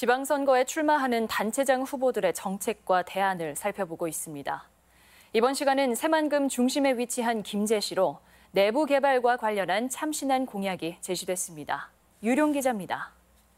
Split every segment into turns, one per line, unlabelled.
지방선거에 출마하는 단체장 후보들의 정책과 대안을 살펴보고 있습니다. 이번 시간은 새만금 중심에 위치한 김제시로 내부 개발과 관련한 참신한 공약이 제시됐습니다. 유룡 기자입니다.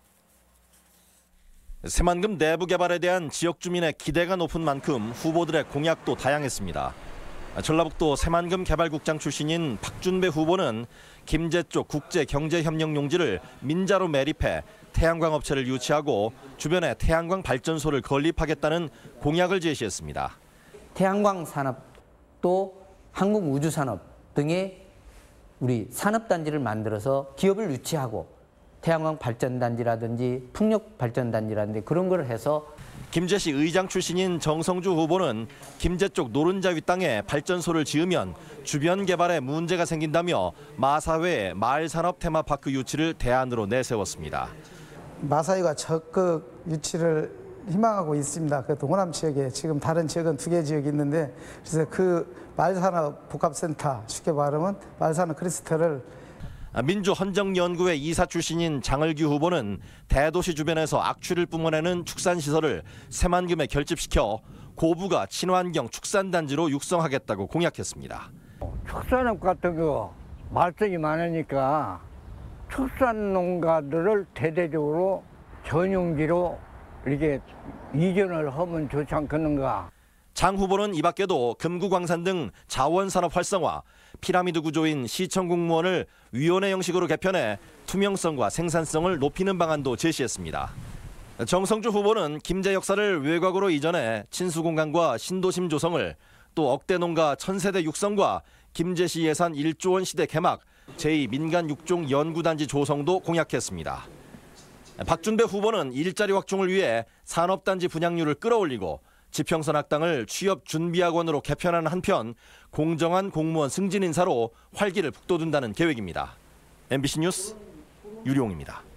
새만금 내부 개발에 대한 지역 주민의 기대가 높은 만큼 후보들의 공약도 다양했습니다. 전라북도 새만금 개발국장 출신인 박준배 후보는 김제 쪽 국제경제협력 용지를 민자로 매립해 태양광 업체를 유치하고 주변에 태양광 발전소를 건립하겠다는 공약을 제시했습니다.
태양광 산업도 항공우주산업 등의 우리 산업단지를 만들어서 기업을 유치하고 태양광 발전단지라든지 풍력 발전단지라든지 그런 걸 해서
김제시 의장 출신인 정성주 후보는 김제 쪽 노른자 윗땅에 발전소를 지으면 주변 개발에 문제가 생긴다며 마사회의 마을산업 테마파크 유치를 대안으로 내세웠습니다.
마사회가 적극 유치를 희망하고 있습니다. 그 동호남 지역에 지금 다른 지역은 2개 지역이 있는데 그래서 그 마을산업 복합센터, 쉽게 말하면 마을산업 클러스터를
민주헌정연구회 이사 출신인 장을규 후보는 대도시 주변에서 악취를 뿜어내는 축산시설을 새만금에 결집시켜 고부가 친환경 축산단지로 육성하겠다고 공약했습니다.
축산업 같은 거 말썽이 많으니까 축산 농가들을 대대적으로 전용지로 이렇게 이전을 하면 좋지 않겠는가.
장 후보는 이 밖에도 금구광산 등 자원산업 활성화, 피라미드 구조인 시청 공무원을 위원회 형식으로 개편해 투명성과 생산성을 높이는 방안도 제시했습니다. 정성주 후보는 김제 역사를 외곽으로 이전해 친수공간과 신도심 조성을, 또 억대농가 1000세대 육성과 김제시 예산 1조 원 시대 개막, 제2민간6종 연구단지 조성도 공약했습니다. 박준배 후보는 일자리 확충을 위해 산업단지 분양률을 끌어올리고 지평선 학당을 취업 준비학원으로 개편하는 한편 공정한 공무원 승진 인사로 활기를 북돋운다는 계획입니다. MBC 뉴스 유룡입니다.